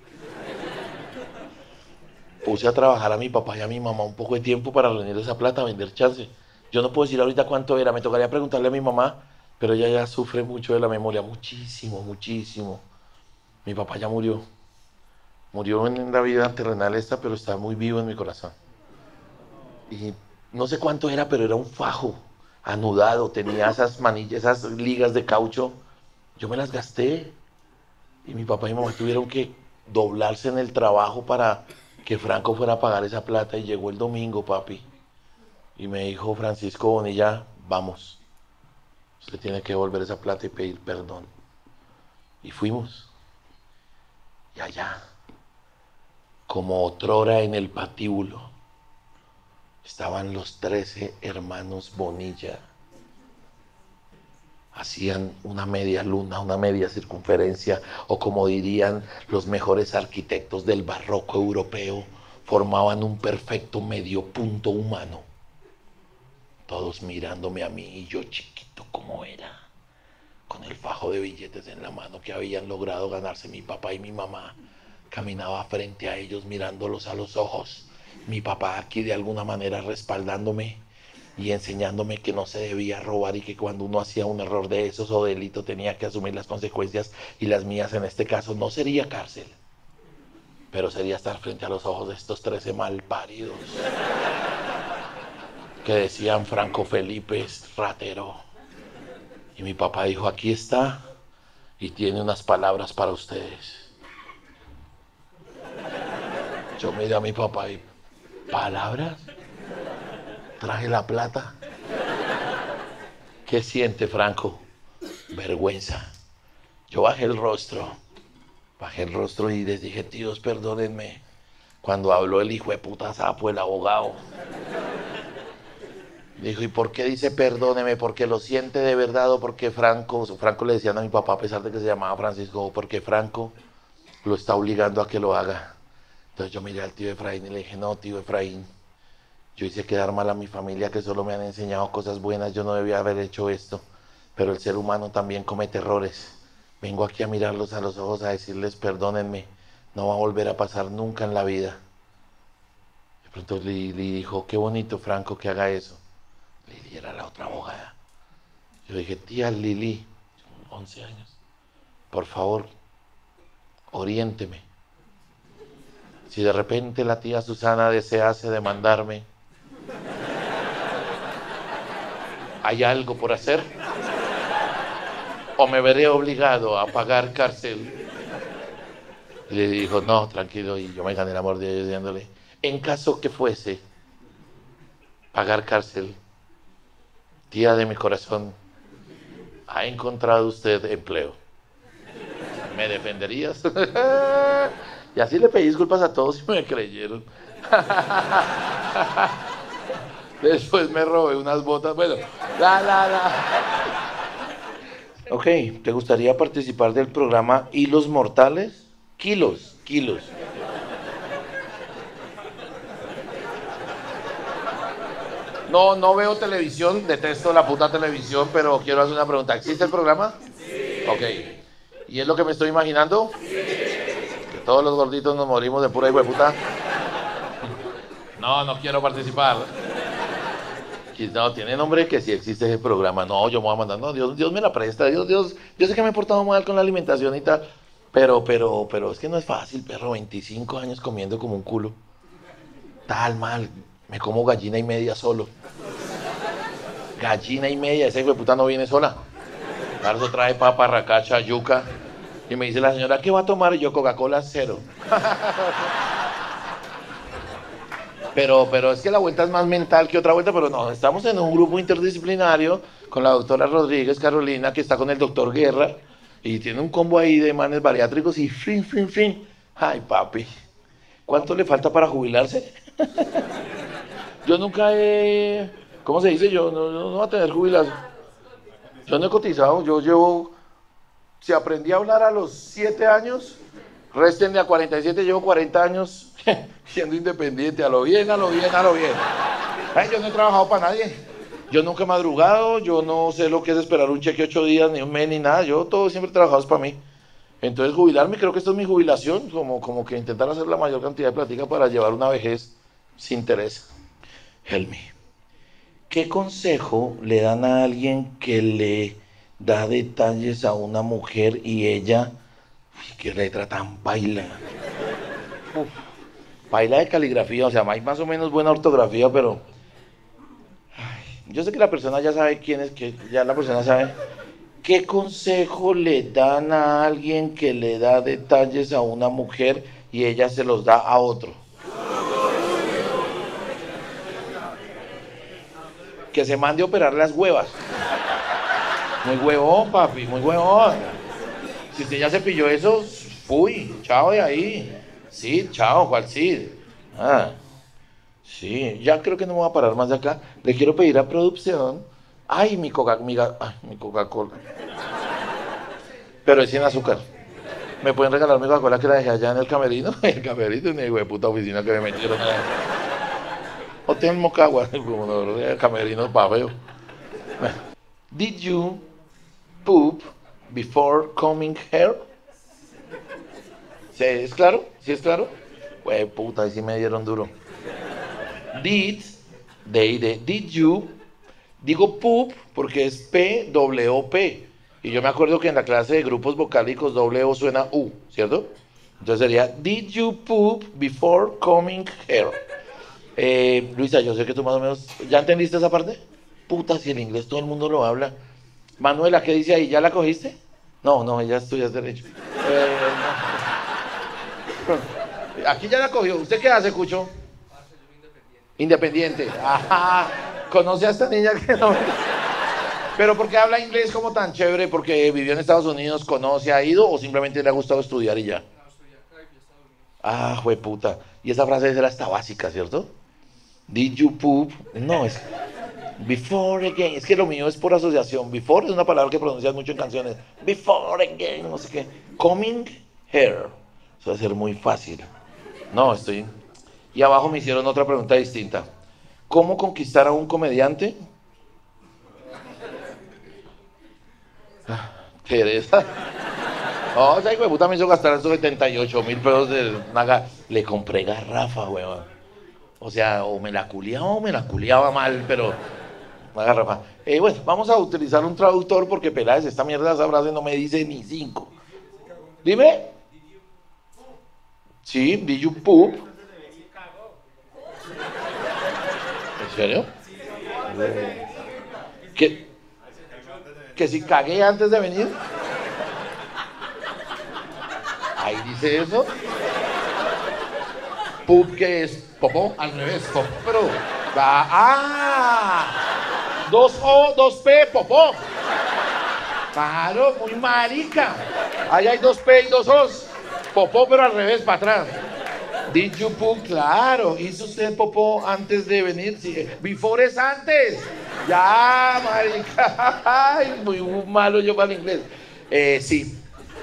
Puse a trabajar a mi papá y a mi mamá un poco de tiempo para reunir esa plata, vender chance. Yo no puedo decir ahorita cuánto era, me tocaría preguntarle a mi mamá, pero ella ya sufre mucho de la memoria, muchísimo, muchísimo. Mi papá ya murió. Murió en la vida terrenal esta, pero está muy vivo en mi corazón. Y no sé cuánto era, pero era un fajo anudado, tenía esas manillas, esas ligas de caucho. Yo me las gasté. Y mi papá y mi mamá tuvieron que doblarse en el trabajo para que Franco fuera a pagar esa plata. Y llegó el domingo, papi. Y me dijo, Francisco Bonilla, vamos. Usted tiene que devolver esa plata y pedir perdón. Y fuimos. Y allá, como otrora en el patíbulo, estaban los trece hermanos Bonilla. Hacían una media luna, una media circunferencia, o como dirían los mejores arquitectos del barroco europeo, formaban un perfecto medio punto humano. Todos mirándome a mí y yo chiquito como era, con el fajo de billetes en la mano que habían logrado ganarse mi papá y mi mamá. Caminaba frente a ellos mirándolos a los ojos. Mi papá aquí de alguna manera respaldándome y enseñándome que no se debía robar y que cuando uno hacía un error de esos o delito tenía que asumir las consecuencias, y las mías en este caso no sería cárcel, pero sería estar frente a los ojos de estos trece malparidos que decían Franco Felipe es ratero. Y mi papá dijo, aquí está y tiene unas palabras para ustedes. Yo miré a mi papá y, ¿palabras? Traje la plata. ¿Qué siente, Franco? Vergüenza. Yo bajé el rostro, bajé el rostro y les dije, tíos, perdónenme. Cuando habló el hijo de puta sapo, el abogado, dijo, ¿y por qué dice perdóneme? ¿Porque lo siente de verdad o porque Franco, Franco le decían a mi papá a pesar de que se llamaba Francisco, o porque Franco lo está obligando a que lo haga? Entonces yo miré al tío Efraín y le dije, no, tío Efraín, yo hice quedar mal a mi familia que solo me han enseñado cosas buenas, yo no debía haber hecho esto, pero el ser humano también comete errores. Vengo aquí a mirarlos a los ojos, a decirles perdónenme, no va a volver a pasar nunca en la vida. De pronto Lili dijo, qué bonito Franco que haga eso. Lili era la otra abogada. Yo dije, tía Lili, once años, por favor, oriénteme. Si de repente la tía Susana desease demandarme, ¿hay algo por hacer? ¿O me veré obligado a pagar cárcel? Y le dijo, no, tranquilo, y yo me gané el amor de ella diciéndole, en caso que fuese pagar cárcel, tía de mi corazón, ¿ha encontrado usted empleo? ¿Me defenderías? Y así le pedí disculpas a todos y me creyeron. Después me robé unas botas, bueno, la, la, la. Ok, ¿te gustaría participar del programa Hilos Mortales? Kilos, kilos. No, no veo televisión, detesto la puta televisión, pero quiero hacer una pregunta. ¿Existe el programa? Sí. Ok. ¿Y es lo que me estoy imaginando? Sí. Que todos los gorditos nos morimos de pura hijueputa. No, no quiero participar. No, tiene nombre que sí existe ese programa. No, yo me voy a mandar. No, Dios, Dios me la presta. Dios, Dios, yo sé que me he portado mal con la alimentación y tal, pero, pero, pero es que no es fácil, perro. veinticinco años comiendo como un culo. Tal mal. Me como gallina y media solo. Gallina y media. Ese hijo de puta no viene sola. Carlos trae papa, racacha, yuca. Y me dice la señora, ¿qué va a tomar? Y yo, Coca-Cola cero. Pero, pero es que la vuelta es más mental que otra vuelta, pero no, estamos en un grupo interdisciplinario con la doctora Rodríguez Carolina, que está con el doctor Guerra, y tiene un combo ahí de manes bariátricos y fin, fin, fin. Ay, papi, ¿cuánto le falta para jubilarse? Yo nunca he, ¿cómo se dice? Yo no, no, no voy a tener jubilación. Yo no he cotizado, yo llevo, si aprendí a hablar a los siete años, réstenle a cuarenta y siete, llevo cuarenta años siendo independiente, a lo bien, a lo bien, a lo bien. Ay, yo no he trabajado para nadie, yo nunca he madrugado, yo no sé lo que es esperar un cheque ocho días, ni un mes, ni nada, yo todo siempre he trabajado para mí. Entonces jubilarme, creo que esto es mi jubilación, como, como que intentar hacer la mayor cantidad de plática para llevar una vejez sin interés. Helmi, ¿qué consejo le dan a alguien que le da detalles a una mujer y ella, uy, qué letra tan baila? Uf. Baila de caligrafía, o sea, hay más o menos buena ortografía, pero ay, yo sé que la persona ya sabe quién es, que ya la persona sabe. ¿Qué consejo le dan a alguien que le da detalles a una mujer y ella se los da a otro? Que se mande a operar las huevas. Muy huevón, papi, muy huevón. Si usted ya se pilló eso, uy, chao de ahí. Sí, chao, ¿cuál sí? Ah, sí, ya creo que no me voy a parar más de acá. Le quiero pedir a producción. Ay, mi coca, mi, ay, mi Coca-Cola. Pero es sin azúcar. ¿Me pueden regalar mi Coca-Cola que la dejé allá en el camerino? El camerino, ni de puta oficina que me metieron. Hotel Mocagua, como no, el camerino pa' feo. Did you poop before coming here. ¿Sí es claro? ¿Sí es claro? Pues puta, ahí sí me dieron duro. Did, de, de, did you, digo poop porque es P W O P. Y yo me acuerdo que en la clase de grupos vocálicos doble O suena U, ¿cierto? Entonces sería, did you poop before coming here? Eh, Luisa, yo sé que tú más o menos, ¿ya entendiste esa parte? Puta, si el inglés todo el mundo lo habla. Manuela, ¿qué dice ahí? ¿Ya la cogiste? No, no, ella estudia derecho. Eh, no. Aquí ya la cogió. ¿Usted qué hace, Cucho? Independiente. Ajá. ¿Conoce a esta niña que no? Pero ¿por qué habla inglés como tan chévere? ¿Porque vivió en Estados Unidos, conoce, ha ido o simplemente le ha gustado estudiar y ya? Ah, jueputa. Y esa frase era hasta básica, ¿cierto? Did you poop? No, es before again. Es que lo mío es por asociación. Before es una palabra que pronuncias mucho en canciones. Before again, no sé qué. Coming here. Eso va a ser muy fácil. No, estoy... Y abajo me hicieron otra pregunta distinta. ¿Cómo conquistar a un comediante? Teresa. No, o sea, hijo de puta me hizo gastar esos setenta y ocho mil pesos de naga. Le compré garrafa, weón. O sea, o me la culiaba o me la culiaba mal, pero una garrafa. Eh, bueno, vamos a utilizar un traductor porque Peláez, esta mierda de esa frase no me dice ni cinco. Dime. Sí, did you poop? ¿En serio? ¿Qué? ¿Que si cagué antes de venir? Ahí dice eso. Poop, ¿qué es? Popó, al revés, popó, pero... Ah, ah, dos O, dos P, popó. Claro, muy marica. Ahí hay dos P y dos O's. Popó, pero al revés, para atrás. Did you poop? Claro. ¿Hizo usted popó antes de venir? Sí. Before es antes. Ya, marica. Ay, muy malo yo para el inglés. Eh, sí.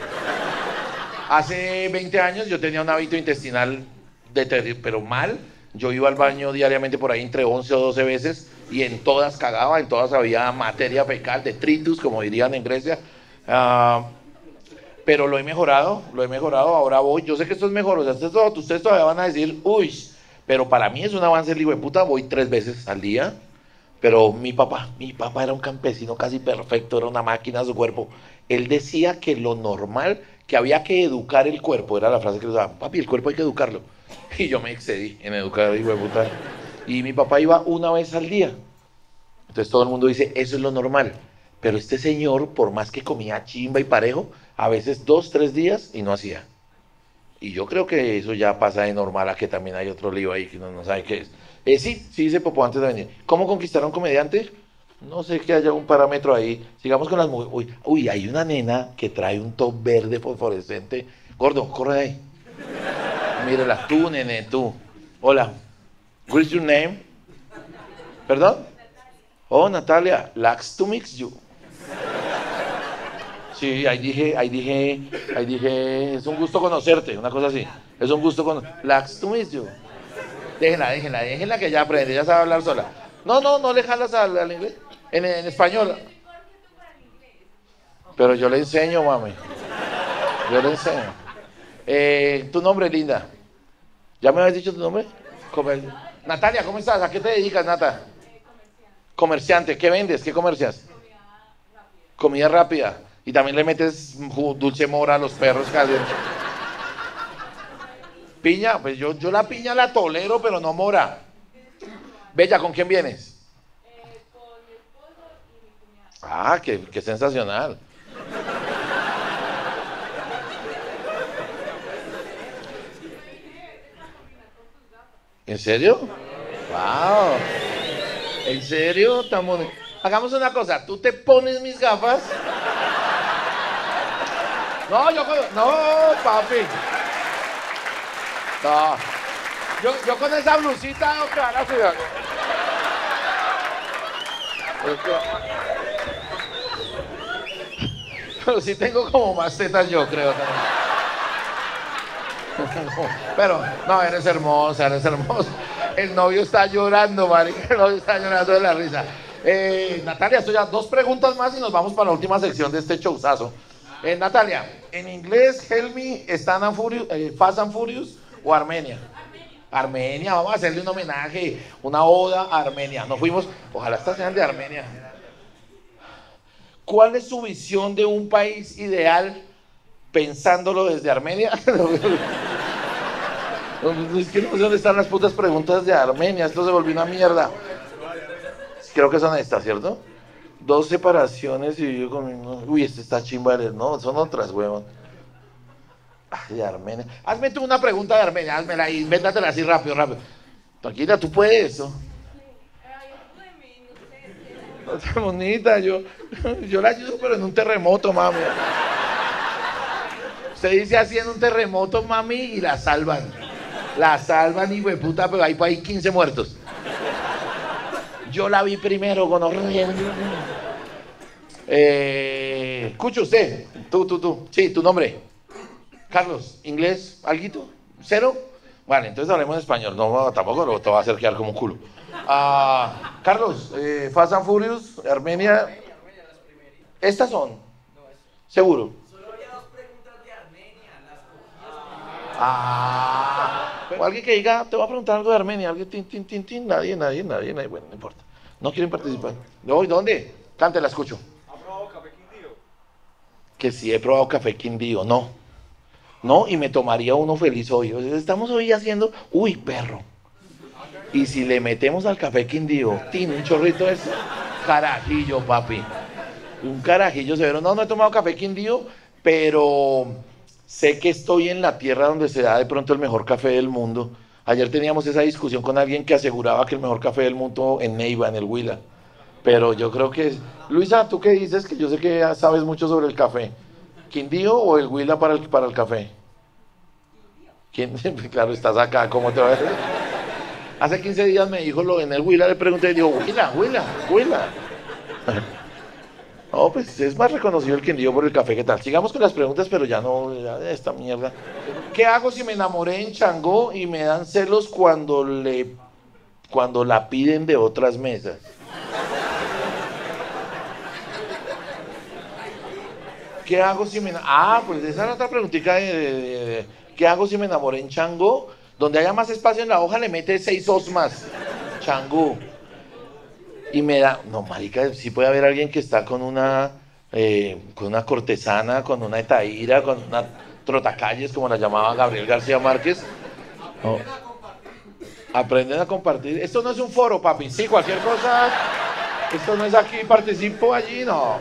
Hace veinte años yo tenía un hábito intestinal de ter- pero mal. Yo iba al baño diariamente por ahí entre once o doce veces y en todas cagaba, en todas había materia fecal, detritus, como dirían en Grecia. Uh, pero lo he mejorado, lo he mejorado, ahora voy. Yo sé que esto es mejor, o sea, ustedes, ustedes todavía van a decir, uy, pero para mí es un avance el hijo de puta, voy tres veces al día. Pero mi papá, mi papá era un campesino casi perfecto, era una máquina su cuerpo. Él decía que lo normal, que había que educar el cuerpo, era la frase que usaba, papi, el cuerpo hay que educarlo. Y yo me excedí en educar, hijo de puta. Y mi papá iba una vez al día. Entonces todo el mundo dice, eso es lo normal. Pero este señor, por más que comía chimba y parejo, a veces dos, tres días y no hacía. Y yo creo que eso ya pasa de normal a que también hay otro lío ahí que uno no sabe qué es. Eh, sí, sí hice popó antes de venir. ¿Cómo conquistar a un comediante? No sé que haya un parámetro ahí. Sigamos con las mujeres. Uy, uy, hay una nena que trae un top verde fosforescente. Gordo, corre de ahí. Mírala, tú, nene, tú. Hola. What is your name? ¿Perdón? Oh, Natalia. Likes to mix you. Sí, ahí dije, ahí dije, ahí dije, es un gusto conocerte, una cosa así. Es un gusto conocerte. Likes to mix you. Déjenla, déjenla, déjenla que ya aprende, ya sabe hablar sola. No, no, no le jalas al, al inglés. En, en español. Pero yo le enseño, mami. Yo le enseño. Eh, tu nombre, linda. ¿Ya me habías dicho tu nombre? Comer... Natalia, ¿cómo estás? ¿A qué te dedicas, Nata? Comerciante. ¿Qué vendes? ¿Qué comercias? Comida rápida. Y también le metes dulce mora a los perros calientes. Piña, pues yo, yo la piña la tolero, pero no mora. Bella, ¿con quién vienes? Eh, con mi esposo y mi cuñada. Ah, qué, qué sensacional. ¿En serio? Wow. ¿En serio? Tan bonito. Hagamos una cosa, tú te pones mis gafas. No, yo con... No, papi. No. Yo, yo con esa blusita no te van a cuidar. Pero sí tengo como más tetas yo, creo. Pero, no, eres hermosa, eres hermosa. El novio está llorando, marica. El novio está llorando de la risa. Eh, Natalia, esto ya dos preguntas más y nos vamos para la última sección de este showzazo. Eh, Natalia, en inglés, Help Me, ¿están a Furious, eh, Fast and Furious o Armenia? Armenia, vamos a hacerle un homenaje, una oda a Armenia. Nos fuimos, ojalá esta sean de Armenia. ¿Cuál es su visión de un país ideal pensándolo desde Armenia? Es que no sé dónde están las putas preguntas de Armenia, esto se volvió una mierda. Creo que son estas, ¿cierto? Dos separaciones y yo con... Uy, este está chimba, no, son otras, huevón. De Armenia. Hazme tú una pregunta de Armenia, házmela ahí, invéntatela así rápido, rápido. Tranquila, tú puedes, ¿no? No está bonita, yo, yo la ayudo, pero en un terremoto, mami. Usted dice así en un terremoto, mami, y la salvan. La salvan, hijo de puta, pero hay, hay quince muertos. Yo la vi primero, gonorrea. Eh, escucha usted, tú, tú, tú. Sí, tu nombre. Carlos, ¿inglés? ¿Alguito? ¿Cero? Vale, entonces hablemos en español. No, tampoco lo te va a hacer quedar como un culo. Ah, Carlos, eh, Fast and Furious, Armenia. ¿Estas son? ¿Seguro? Solo había dos preguntas de Armenia, las cogías. Ah, o alguien que diga, te voy a preguntar algo de Armenia. Alguien, tin, tin, tin, tin. Nadie, nadie, nadie, nadie. Bueno, no importa. No quieren participar. No, ¿dónde? Cante, la escucho. ¿Ha probado café Quindío? Que sí he probado café Quindío, no. No, y me tomaría uno feliz hoy. O sea, estamos hoy haciendo, uy, perro. Y si le metemos al café Quindío, tiene un chorrito de eso, carajillo, papi. Un carajillo severo. No, no he tomado café Quindío, pero sé que estoy en la tierra donde se da de pronto el mejor café del mundo. Ayer teníamos esa discusión con alguien que aseguraba que el mejor café del mundo en Neiva, en el Huila. Pero yo creo que es... Luisa, ¿tú qué dices? Que yo sé que sabes mucho sobre el café. ¿Quindío o el Huila para el, para el café? ¿Quién? Claro, estás acá, ¿cómo te va a decir? Hace quince días me dijo lo en el Huila, le pregunté y dijo, Huila, Huila, Huila. No, pues es más reconocido el Quindío por el café, ¿qué tal? Sigamos con las preguntas, pero ya no, ya esta mierda. ¿Qué hago si me enamoré en Changó y me dan celos cuando le, cuando la piden de otras mesas? ¿Qué hago si me... Ah, pues esa era otra preguntita de, de, de, de... ¿Qué hago si me enamoré en Changó? Donde haya más espacio en la hoja le mete seis os más. Changó. Y me da... No, marica, sí puede haber alguien que está con una... Eh, con una cortesana, con una etaíra, con una trotacalles, como la llamaba Gabriel García Márquez. No. Aprenden a compartir. Esto no es un foro, papi. Sí, cualquier cosa... Esto no es aquí, participo allí, no.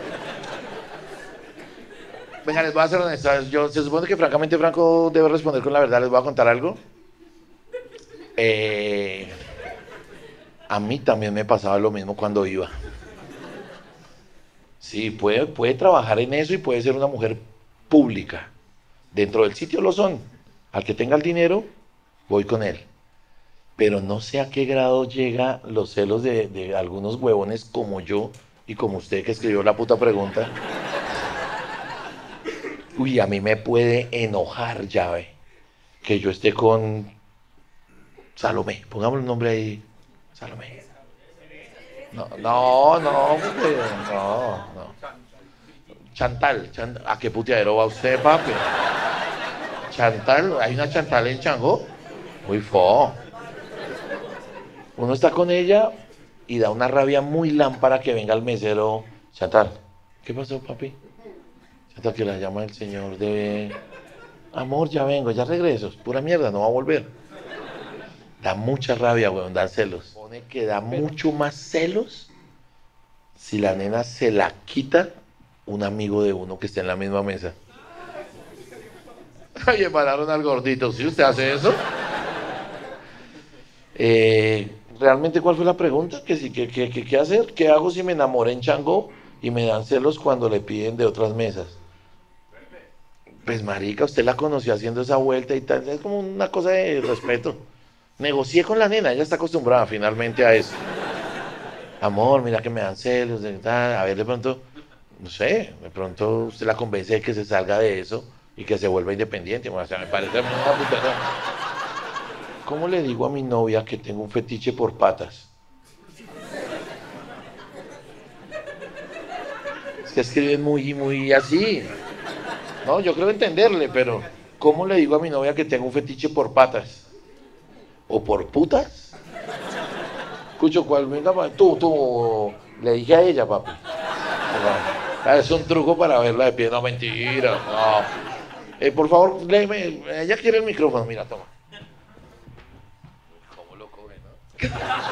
Venga, les voy a ser honesto. Yo, se supone que francamente Franco debe responder con la verdad. Les voy a contar algo. Eh, a mí también me pasaba lo mismo cuando iba. Sí, puede, puede trabajar en eso y puede ser una mujer pública. Dentro del sitio lo son. Al que tenga el dinero, voy con él. Pero no sé a qué grado llega los celos de, de algunos huevones como yo y como usted que escribió la puta pregunta. Uy, a mí me puede enojar, llave, que yo esté con Salomé. Pongamos el nombre ahí, Salomé. No, no, no, no, no. Chantal, Chantal. ¿A qué puteadero va usted, papi? Chantal, ¿hay una Chantal en Changó? Muy fo. Uno está con ella y da una rabia muy lámpara que venga el mesero. Chantal, ¿qué pasó, papi? Hasta que la llama el señor de... Amor, ya vengo, ya regreso. Pura mierda, no va a volver. Da mucha rabia, weón, da celos. Pone que da mucho más celos si la nena se la quita un amigo de uno que esté en la misma mesa. Ay, embararon al gordito. ¿Sí usted hace eso? Eh, ¿Realmente cuál fue la pregunta? ¿Qué, sí, qué, qué, qué, ¿Qué hacer? ¿Qué hago si me enamoré en Changó y me dan celos cuando le piden de otras mesas? Pues marica, usted la conoció haciendo esa vuelta y tal, es como una cosa de respeto. Negocié con la nena, ella está acostumbrada finalmente a eso. Amor, mira que me dan celos, de, a ver de pronto, no sé, de pronto usted la convence de que se salga de eso y que se vuelva independiente. O sea, me parece una putada. ¿Cómo le digo a mi novia que tengo un fetiche por patas? Es que escriben muy, muy así. No, yo creo entenderle, pero ¿cómo le digo a mi novia que tengo un fetiche por patas? ¿O por putas? Escucho, ¿cuál? Venga, pa- tú, tú, le dije a ella, papi. Ah, es un truco para verla de pie, no, mentira, no. Eh, por favor, léeme, ella quiere el micrófono, mira, toma. ¿Cómo lo coge, no?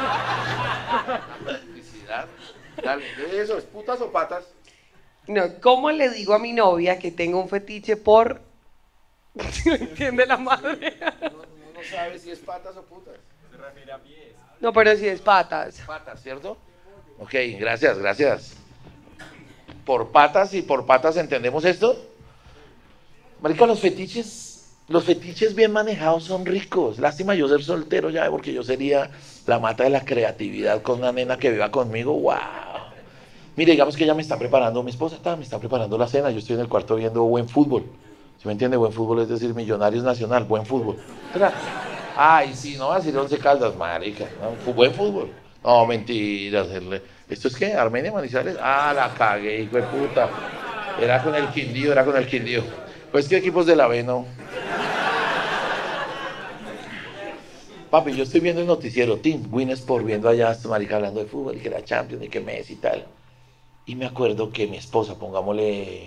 Felicidad. Dale, eso, ¿es putas o patas? No, ¿cómo le digo a mi novia que tengo un fetiche por... ¿Sí me entiende la madre? No, no sabe si es patas o putas. No, pero si es patas. Patas, ¿cierto? Ok, gracias, gracias. Por patas y por patas entendemos esto. Marica, los fetiches, los fetiches bien manejados son ricos. Lástima yo ser soltero ya, porque yo sería la mata de la creatividad con una nena que viva conmigo. ¡Wow! Mire, digamos que ella me está preparando, mi esposa está, me está preparando la cena. Yo estoy en el cuarto viendo buen fútbol. ¿Sí me entiende? Buen fútbol es decir, Millonarios Nacional, buen fútbol. Ay, sí, no va a decir Once Caldas, marica. No, buen fútbol. No, mentiras. el- ¿Esto es qué? ¿Armenia Manizales? Ah, la cagué, hijo de puta. Era con el Quindío, era con el Quindío. Pues, ¿qué equipos de la B, no? Papi, yo estoy viendo el noticiero, Team Win Sport, viendo allá a este marica hablando de fútbol, y que la Champions, y que Messi y tal. Y me acuerdo que mi esposa, pongámosle...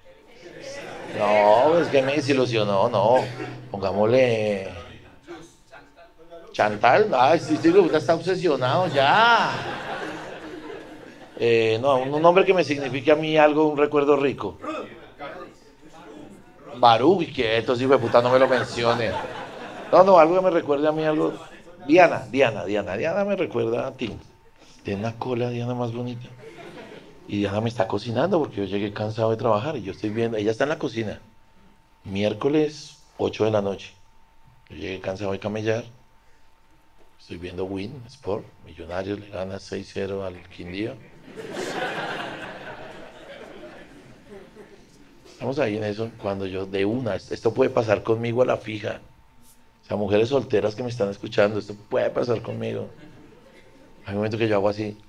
No, es que me desilusionó, no. Pongámosle... Chantal, ay, sí, sí, usted está obsesionado ya. Eh, no, un nombre que me signifique a mí algo, un recuerdo rico. Barú, y quieto, sí, de puta, no me lo mencione. No, no, algo que me recuerde a mí, algo. Diana, Diana, Diana, Diana me recuerda a ti. Tiene una cola, Diana, más bonita. Y Diana me está cocinando porque yo llegué cansado de trabajar y yo estoy viendo, ella está en la cocina. Miércoles, ocho de la noche. Yo llegué cansado de camellar. Estoy viendo Win Sport, Millonarios le gana seis cero al Quindío. Estamos ahí en eso, cuando yo de una, esto puede pasar conmigo a la fija. O sea, mujeres solteras que me están escuchando, esto puede pasar conmigo. Hay un momento que yo hago así.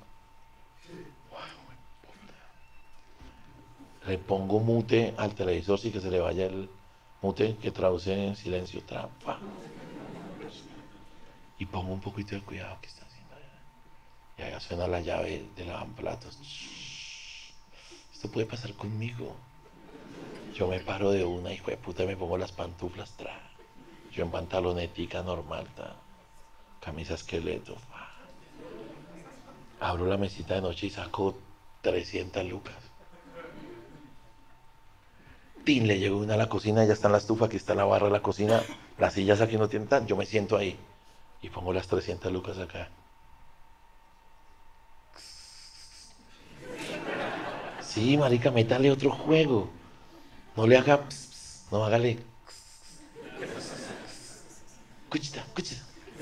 Le pongo mute al televisor, sí que se le vaya el mute, que traduce en silencio, trampa. Y pongo un poquito de cuidado que está haciendo allá. Y allá suena la llave de lavaplatos. Esto puede pasar conmigo. Yo me paro de una, hijo de puta, y me pongo las pantuflas, tra. Yo en pantalonetica normal, tra. Camisa esqueleto. Fa. Abro la mesita de noche y saco trescientas lucas. Tin, le llego una a la cocina, ya está en la estufa, aquí está la barra de la cocina, las sillas aquí no tienen tan, yo me siento ahí. Y pongo las trescientas lucas acá. Sí, marica, métale otro juego. No le haga... ps, ps, no, hágale... Cuchita, cuchita.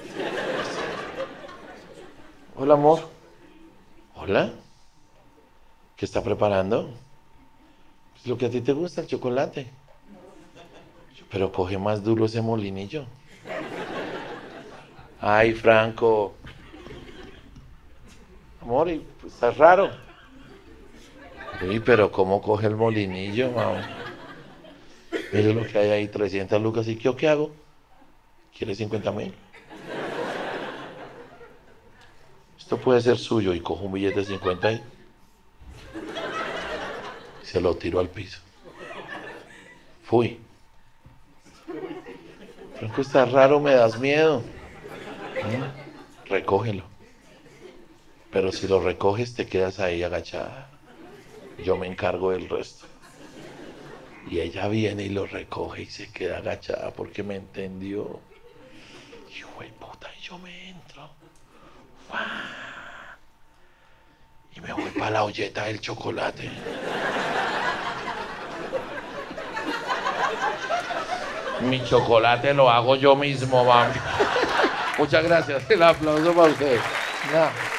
Hola, amor. Hola. ¿Qué está preparando? Pues lo que a ti te gusta, el chocolate. Pero coge más duro ese molinillo. Ay, Franco. Amor, y, pues, está raro. Uy, pero ¿cómo coge el molinillo, mamá? Mire lo que hay ahí, trescientas lucas. ¿Y qué, qué hago? ¿Quiere cincuenta mil? Esto puede ser suyo. Y cojo un billete de cincuenta y se lo tiro al piso. Fui. Franco, está raro, me das miedo. ¿Mm? Recógelo. Pero si lo recoges, te quedas ahí agachada. Yo me encargo del resto. Y ella viene y lo recoge y se queda agachada porque me entendió. Hijo de puta, y yo me entro. ¡Fua! Y me voy para la olleta del chocolate. Mi chocolate lo hago yo mismo, mami. Muchas gracias. El aplauso para ustedes. No.